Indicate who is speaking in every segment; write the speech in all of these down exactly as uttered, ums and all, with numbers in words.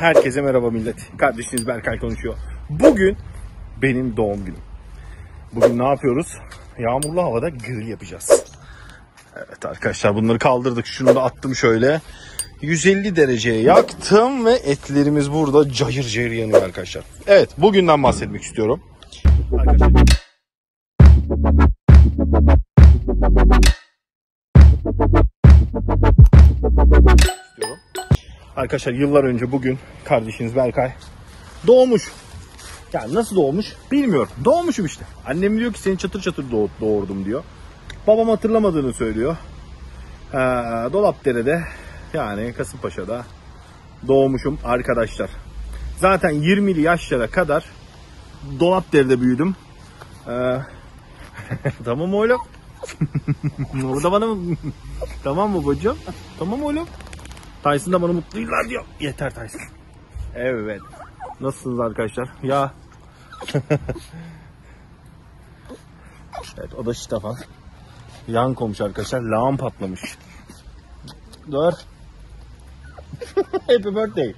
Speaker 1: Herkese merhaba millet. Kardeşiniz Berkay konuşuyor. Bugün benim doğum günüm. Bugün ne yapıyoruz? Yağmurlu havada grill yapacağız. Evet arkadaşlar, bunları kaldırdık. Şunu da attım şöyle. yüz elli dereceye yaktım ve etlerimiz burada cayır cayır yanıyor arkadaşlar. Evet, bugünden bahsetmek istiyorum. Arkadaşlar. istiyorum. Arkadaşlar, yıllar önce bugün kardeşiniz Berkay doğmuş. Yani nasıl doğmuş bilmiyorum. Doğmuşum işte. Annem diyor ki seni çatır çatır doğurdum diyor. Babam hatırlamadığını söylüyor. Ee, Dolapdere'de, yani Kasımpaşa'da doğmuşum arkadaşlar. Zaten yirmili yaşlara kadar Dolapdere'de büyüdüm. Ee, tamam oğlum. Orada bana mı? Tamam mı bacım? Tamam oğlum. Tyson da bana mutlu yıllar diyor. Yeter Tyson. Evet. Nasılsınız arkadaşlar? Ya. Evet, o da Stefan. Yan komşu arkadaşlar. Lağım patlamış. Dur. Happy birthday.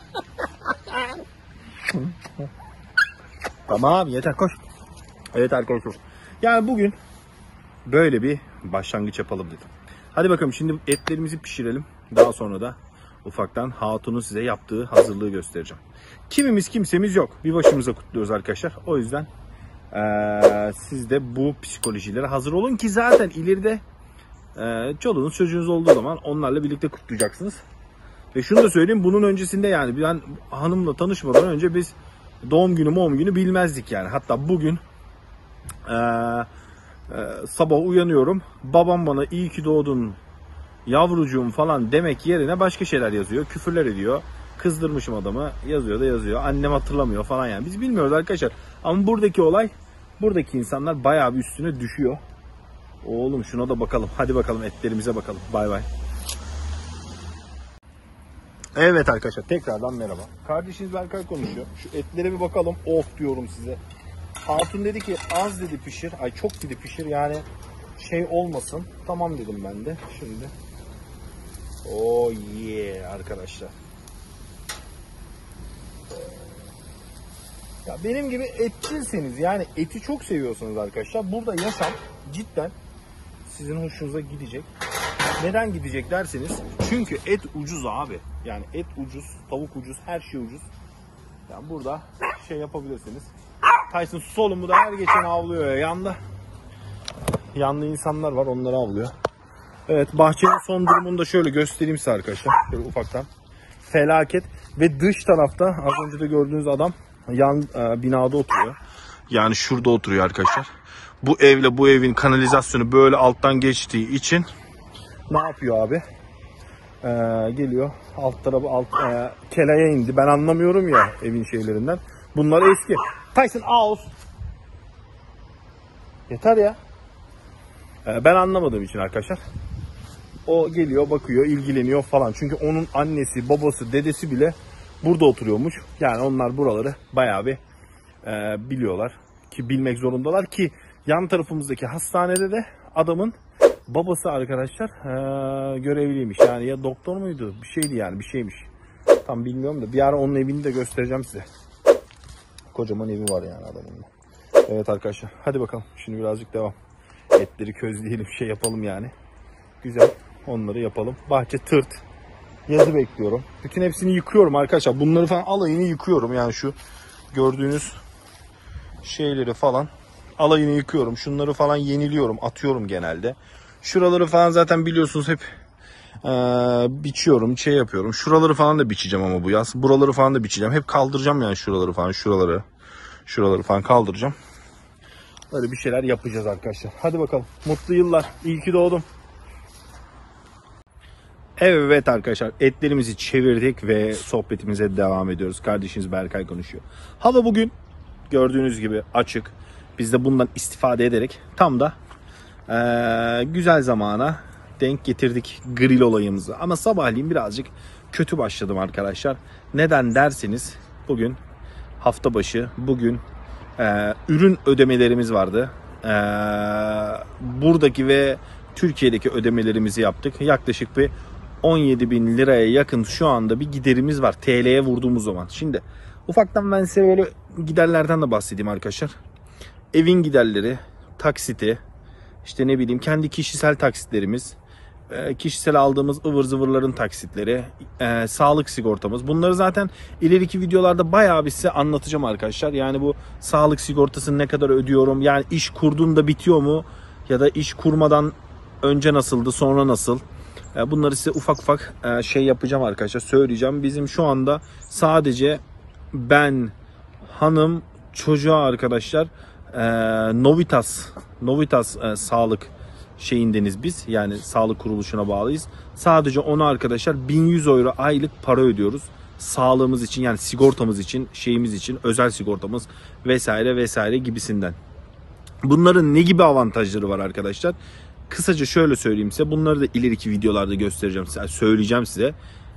Speaker 1: Tamam, yeter, koş. Evet arkadaşlar. Yani bugün böyle bir başlangıç yapalım dedim. Hadi bakalım, şimdi etlerimizi pişirelim. Daha sonra da ufaktan Hatun'un size yaptığı hazırlığı göstereceğim. Kimimiz kimsemiz yok. Bir başımıza kutluyoruz arkadaşlar. O yüzden ee, siz de bu psikolojilere hazır olun ki zaten ileride ee, çoluğunuz çocuğunuz olduğu zaman onlarla birlikte kutlayacaksınız. Ve şunu da söyleyeyim, bunun öncesinde yani ben hanımla tanışmadan önce biz doğum günü doğum günü bilmezdik yani. Hatta bugün ee, ee, sabah uyanıyorum, babam bana iyi ki doğdun yavrucuğum falan demek yerine başka şeyler yazıyor, küfürler ediyor. Kızdırmışım adamı, yazıyor da yazıyor. Annem hatırlamıyor falan yani. Biz bilmiyoruz arkadaşlar. Ama buradaki olay, buradaki insanlar bayağı bir üstüne düşüyor. Oğlum şuna da bakalım. Hadi bakalım, etlerimize bakalım. Bay bay. Evet arkadaşlar, tekrardan merhaba. Kardeşiniz Berkay konuşuyor. Şu etlere bir bakalım. Of diyorum size. Hatun dedi ki az dedi pişir. Ay çok dedi pişir yani şey olmasın. Tamam dedim ben de. Şimdi. Oh yeah arkadaşlar. Ya benim gibi etçilseniz, yani eti çok seviyorsanız arkadaşlar, burada yaşam cidden sizin hoşunuza gidecek. Neden gidecek derseniz, çünkü et ucuz abi. Yani et ucuz, tavuk ucuz, her şey ucuz. Yani burada şey yapabilirsiniz. Tyson solumu da her geçen avlıyor ya. Yanda yanlı insanlar var, onları avlıyor. Evet, bahçenin son durumunu da şöyle göstereyim size arkadaşlar. Şöyle ufaktan. Felaket. Ve dış tarafta az önce de gördüğünüz adam yan e, binada oturuyor. Yani şurada oturuyor arkadaşlar. Bu evle bu evin kanalizasyonu böyle alttan geçtiği için ne yapıyor abi? Ee, geliyor alt tarafı alt e, kelaya indi. Ben anlamıyorum ya evin şeylerinden. Bunlar eski. Tyson Ağuz. Yeter ya. Ee, ben anlamadığım için arkadaşlar. O geliyor, bakıyor, ilgileniyor falan. Çünkü onun annesi, babası, dedesi bile burada oturuyormuş. Yani onlar buraları bayağı bir e, biliyorlar. Ki bilmek zorundalar ki yan tarafımızdaki hastanede de adamın babası arkadaşlar e, görevliymiş. Yani ya doktor muydu? Bir şeydi yani, bir şeymiş. Tam bilmiyorum da bir ara onun evini de göstereceğim size. Kocaman evi var yani adamın. Evet arkadaşlar, hadi bakalım. Şimdi birazcık devam. Etleri közleyelim, şey yapalım yani. Güzel. Onları yapalım. Bahçe tırt. Yazı bekliyorum. Bütün hepsini yıkıyorum arkadaşlar. Bunları falan alayını yıkıyorum. Yani şu gördüğünüz şeyleri falan alayını yıkıyorum. Şunları falan yeniliyorum. Atıyorum genelde. Şuraları falan zaten biliyorsunuz hep ee, biçiyorum. Şey yapıyorum. Şuraları falan da biçeceğim ama bu yaz. Buraları falan da biçeceğim. Hep kaldıracağım yani şuraları falan. Şuraları. Şuraları falan kaldıracağım. Böyle bir şeyler yapacağız arkadaşlar. Hadi bakalım. Mutlu yıllar. İyi ki doğdum. Evet arkadaşlar, etlerimizi çevirdik ve sohbetimize devam ediyoruz. Kardeşiniz Berkay konuşuyor. Hava bugün gördüğünüz gibi açık. Biz de bundan istifade ederek tam da ee, güzel zamana denk getirdik grill olayımızı. Ama sabahleyin birazcık kötü başladım arkadaşlar. Neden derseniz, bugün hafta başı, bugün ee, ürün ödemelerimiz vardı. Ee, buradaki ve Türkiye'deki ödemelerimizi yaptık. Yaklaşık bir on yedi bin liraya yakın şu anda bir giderimiz var T L'ye vurduğumuz zaman. Şimdi ufaktan ben size böyle giderlerden de bahsedeyim arkadaşlar. Evin giderleri, taksiti, işte ne bileyim kendi kişisel taksitlerimiz, kişisel aldığımız ıvır zıvırların taksitleri, e, sağlık sigortamız. Bunları zaten ileriki videolarda bayağı bir size anlatacağım arkadaşlar. Yani bu sağlık sigortasını ne kadar ödüyorum? Yani iş kurduğunda bitiyor mu? Ya da iş kurmadan önce nasıldı, sonra nasıl? E, bunları size ufak ufak e, şey yapacağım arkadaşlar, söyleyeceğim. Bizim şu anda sadece ben, hanım, çocuğa arkadaşlar e, Novitas, Novitas e, sağlık şeyindeniz biz. Yani sağlık kuruluşuna bağlıyız. Sadece ona arkadaşlar bin yüz euro aylık para ödüyoruz. Sağlığımız için, yani sigortamız için, şeyimiz için, özel sigortamız vesaire vesaire gibisinden. Bunların ne gibi avantajları var arkadaşlar? Kısaca şöyle söyleyeyim size. Bunları da ileriki videolarda göstereceğim size, söyleyeceğim size.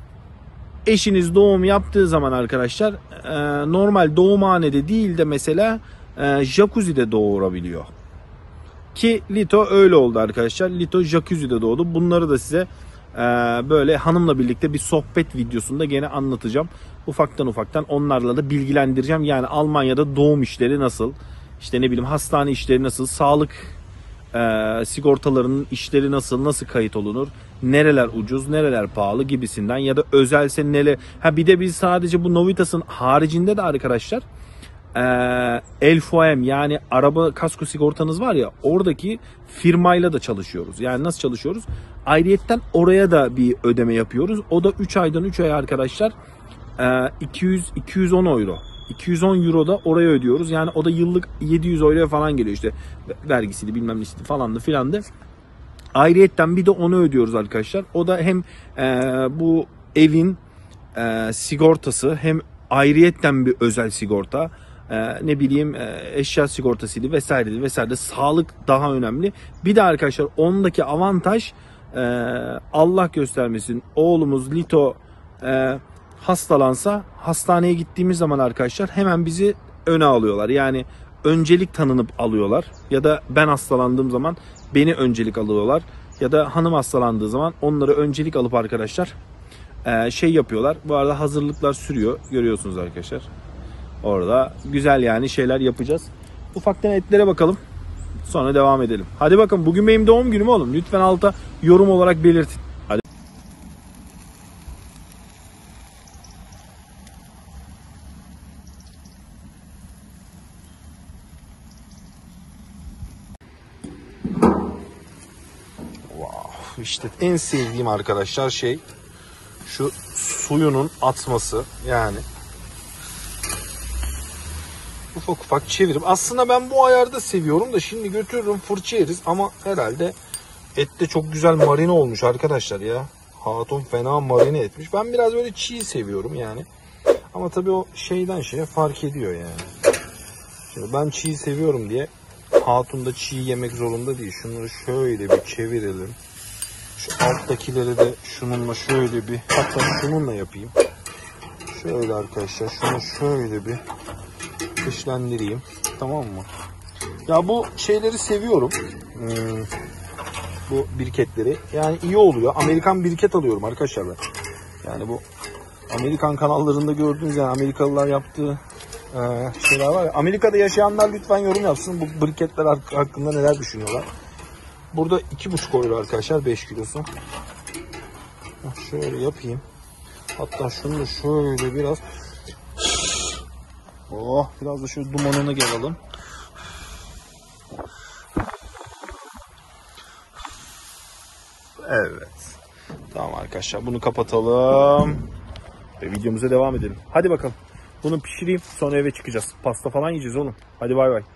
Speaker 1: Eşiniz doğum yaptığı zaman arkadaşlar normal doğumhanede değil de mesela jacuzzi'de doğurabiliyor. Ki Lito öyle oldu arkadaşlar. Lito jacuzzi'de doğdu. Bunları da size e, böyle hanımla birlikte bir sohbet videosunda gene anlatacağım. Ufaktan ufaktan onlarla da bilgilendireceğim. Yani Almanya'da doğum işleri nasıl? İşte ne bileyim hastane işleri nasıl? Sağlık e, sigortalarının işleri nasıl? Nasıl kayıt olunur? Nereler ucuz, nereler pahalı gibisinden. Ya da özelse neler? Ha bir de biz sadece bu Novitas'ın haricinde de arkadaşlar L F M yani araba kasko sigortanız var ya, oradaki firmayla da çalışıyoruz. Yani nasıl çalışıyoruz? Ayrıyetten oraya da bir ödeme yapıyoruz. O da üç aydan üç ay arkadaşlar iki yüz iki yüz on euro. iki yüz on euro da oraya ödüyoruz. Yani o da yıllık yedi yüz euroya falan geliyor işte. Vergisiydi bilmem neydi falandı filandı. Ayrıyetten bir de onu ödüyoruz arkadaşlar. O da hem e, bu evin e, sigortası, hem ayrıyetten bir özel sigorta. Ee, ne bileyim eşya sigortasıydı vesaireydi vesaire. Sağlık daha önemli. Bir de arkadaşlar ondaki avantaj e, Allah göstermesin oğlumuz Lito e, hastalansa hastaneye gittiğimiz zaman arkadaşlar hemen bizi öne alıyorlar. Yani öncelik tanınıp alıyorlar. Ya da ben hastalandığım zaman beni öncelik alıyorlar. Ya da hanım hastalandığı zaman onları öncelik alıp arkadaşlar e, şey yapıyorlar. Bu arada hazırlıklar sürüyor. Görüyorsunuz arkadaşlar. Orada güzel yani şeyler yapacağız. Ufaktan etlere bakalım. Sonra devam edelim. Hadi bakın, bugün benim doğum günüm oğlum. Lütfen alta yorum olarak belirtin. Hadi. Wow, işte en sevdiğim arkadaşlar şey şu suyunun atması yani. Ufak ufak çevirip. Aslında ben bu ayarda seviyorum da şimdi götürürüm fırça yeriz ama herhalde et de çok güzel marine olmuş arkadaşlar ya. Hatun fena marine etmiş. Ben biraz böyle çiğ seviyorum yani. Ama tabii o şeyden şeye fark ediyor yani. Şimdi ben çiğ seviyorum diye hatun da çiğ yemek zorunda değil. Şunları şöyle bir çevirelim. Şu alttakileri de şununla şöyle bir, hatta şununla yapayım. Şöyle arkadaşlar şunu şöyle bir kışlandırayım. Tamam mı? Ya bu şeyleri seviyorum. Hmm, bu biriketleri. Yani iyi oluyor. Amerikan biriket alıyorum arkadaşlar ben. Yani bu Amerikan kanallarında gördüğünüz yani Amerikalılar yaptığı e, şeyler var ya. Amerika'da yaşayanlar lütfen yorum yapsın. Bu biriketler hakkında neler düşünüyorlar. Burada iki buçuk euro arkadaşlar beş kilosu. Şöyle yapayım. Hatta şunu da şöyle biraz oh biraz da şöyle dumanını gelelim. Evet. Tamam arkadaşlar, bunu kapatalım ve videomuza devam edelim. Hadi bakalım. Bunu pişireyim, sonra eve çıkacağız. Pasta falan yiyeceğiz oğlum. Hadi bay bay.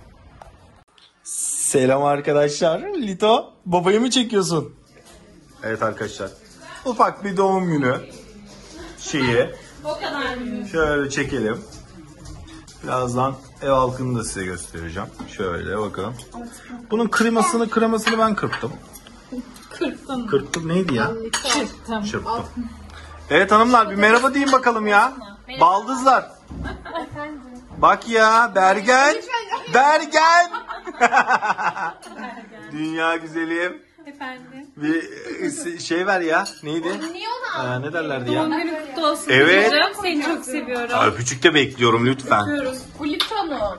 Speaker 1: Selam arkadaşlar. Lito, babayı mı çekiyorsun? Evet arkadaşlar. Ufak bir doğum günü şeyi.
Speaker 2: O kadar mı?
Speaker 1: Şöyle çekelim. Birazdan ev halkını da size göstereceğim. Şöyle bakalım. Bunun kremasını kremasını ben kırptım.
Speaker 2: Kırptım.
Speaker 1: Kırptım neydi ya?
Speaker 2: Çırptım.
Speaker 1: Çırptım. Evet hanımlar, bir merhaba deyin bakalım ya. Baldızlar. Bak ya Bergen. Bergen. Dünya güzelim.
Speaker 2: Efendim.
Speaker 1: Bir şey ver ya. Neydi?
Speaker 2: Niye onu
Speaker 1: Ee, ne derlerdi ya?
Speaker 2: Doğum günün kutlu olsun.
Speaker 1: Evet.
Speaker 2: Kocacığım. Seni çok seviyorum.
Speaker 1: Abi küçükte bekliyorum lütfen.
Speaker 2: Bu Lito'nun.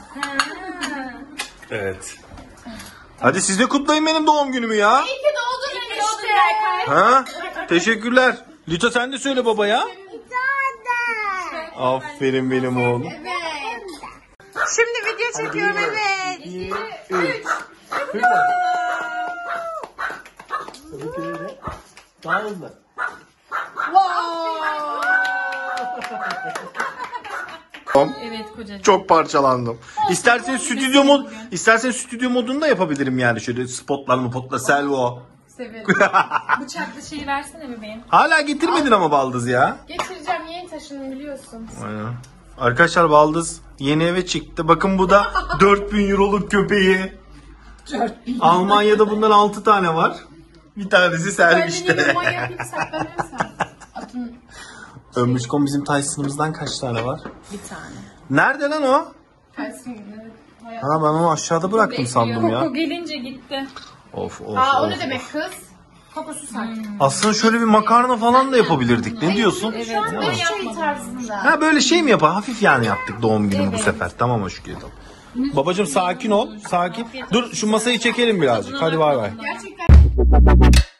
Speaker 1: Evet. Hadi siz de kutlayın benim doğum günümü ya.
Speaker 2: İyi ki doğdun enişte.
Speaker 1: Ha? Teşekkürler. Lütfen sen de söyle babaya. Aferin benim oğlum.
Speaker 2: Şimdi video çekiyorum evet.
Speaker 1: üç. Daha hızlı.
Speaker 2: Evet kocacığım.
Speaker 1: Çok parçalandım. İstersen stüdyo mod, istersen stüdyo modunu da yapabilirim yani şöyle spotlar mı potla selvo.
Speaker 2: Severim. Bıçaklı şeyi versene bebeğim.
Speaker 1: Hala getirmedin ama baldız ya.
Speaker 2: Getireceğim, yeni taşındım biliyorsun.
Speaker 1: Aynen. Arkadaşlar baldız yeni eve çıktı. Bakın bu da dört bin euroluk köpeği. Almanya'da bundan altı tane var. Bir tanesi serviste.
Speaker 2: Ben de yapayım saklanırsan. Atın
Speaker 1: Ömüşkom bizim Tyson'ımızdan kaç tane var?
Speaker 2: bir tane.
Speaker 1: Nerede lan o?
Speaker 2: Tersin.
Speaker 1: Ha ben onu aşağıda bıraktım sandım ya.
Speaker 2: Koko gelince gitti.
Speaker 1: Of of
Speaker 2: Aa o
Speaker 1: of.
Speaker 2: ne demek kız? Kokusu sanki.
Speaker 1: Aslında şöyle bir makarna falan da yapabilirdik. Ne diyorsun?
Speaker 2: Evet. Böyle şey tarzında.
Speaker 1: Ha böyle şey mi yapar? Hafif yani yaptık doğum günümü bu sefer. Tamam hoş geldin. Babacım sakin ol. Sakin. Dur şu masayı çekelim birazcık. Hadi bay bay.
Speaker 2: Gerçekten.